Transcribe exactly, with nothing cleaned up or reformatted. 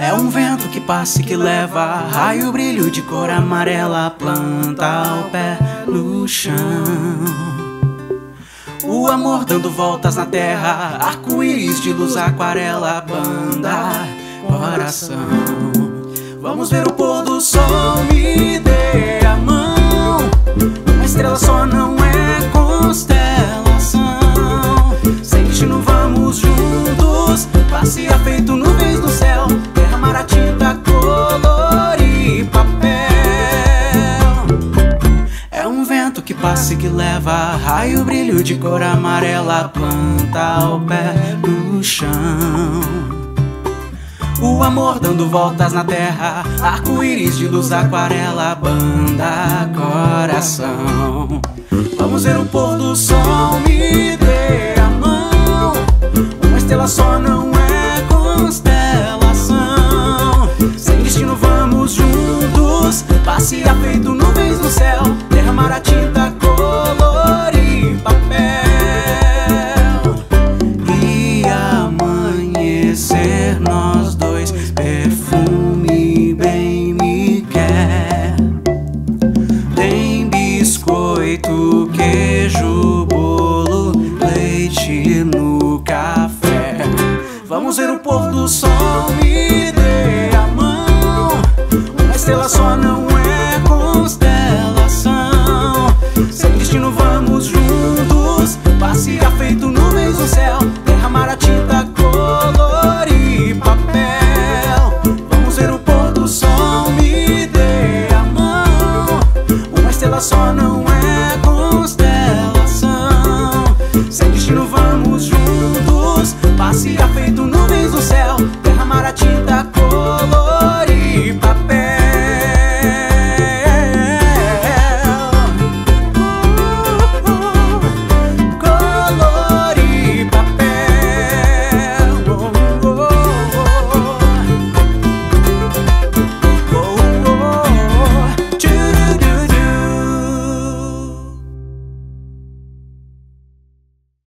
É um vento que passa e que leva raio, brilho de cor amarela, planta o pé no chão. O amor dando voltas na terra, arco-íris de luz, aquarela, banda, coração. Vamos ver o pôr do sol, me dê a mão. Uma estrela só não é constelação. Sem destino vamos juntos, passear feito nuvens no céu, derramar a tinta, colorir papel. É um vento que passa e que leva raio, brilho de cor amarela, planta o pé no chão. O amor dando voltas na terra, arco-íris de luz, aquarela, banda, coração. Vamos ver o pôr do sol, me dê a mão. Uma estrela só não é constelação. Sem destino vamos juntos, passear feito nuvens no céu, derramar a tinta, colorir papel. E amanhecer nós dois, perfume bem me quer. Tem biscoito, queijo, bolo, leite no café. Vamos ver o pôr do sol, me dê a mão. Uma estrela só não